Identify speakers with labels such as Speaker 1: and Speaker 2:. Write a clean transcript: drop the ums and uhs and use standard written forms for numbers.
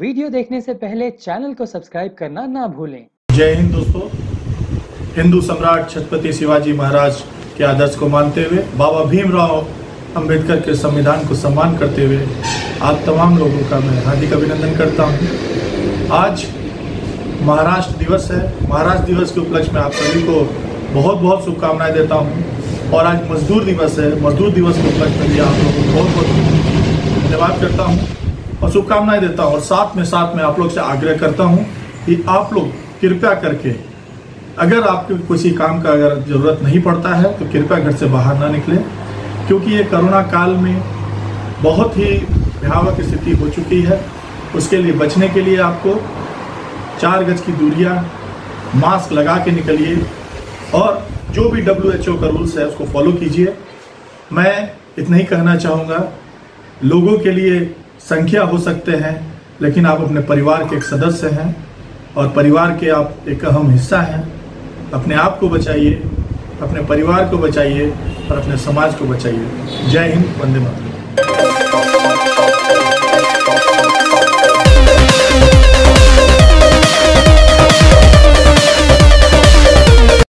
Speaker 1: Video देखने से पहले चैनल को सब्सक्राइब करना ना भूलें।
Speaker 2: जय हिंद दोस्तों। हिंदू सम्राट छत्रपति शिवाजी महाराज के आदर्श को मानते हुए, बाबा भीमराव अंबेडकर के संविधान को सम्मान करते हुए आप तमाम लोगों का मैं हार्दिक अभिनंदन करता हूं। आज महाराष्ट्र दिवस है। महाराष्ट्र दिवस के उपलक्ष्य में आप सभी को बहुत बहुत शुभकामनाएं देता हूं। और आज मजदूर दिवस है। मजदूर दिवस के उपलक्ष्य में भी आप लोगों को बहुत बहुत धन्यवाद करता हूं और शुभकामनाएं देता हूं। और साथ में आप लोग से आग्रह करता हूं कि आप लोग कृपया करके, अगर आपको किसी काम का अगर जरूरत नहीं पड़ता है तो कृपया घर से बाहर ना निकलें, क्योंकि ये कोरोना काल में बहुत ही भयावह स्थिति हो चुकी है। उसके लिए बचने के लिए आपको 4 गज की दूरियां, मास्क लगा के निकलिए और जो भी WHO का रूल्स है उसको फॉलो कीजिए। मैं इतना ही कहना चाहूँगा, लोगों के लिए संख्या हो सकते हैं लेकिन आप अपने परिवार के एक सदस्य हैं और परिवार के आप एक अहम हिस्सा हैं। अपने आप को बचाइए, अपने परिवार को बचाइए और अपने समाज को बचाइए। जय हिंद, वंदे मातरम।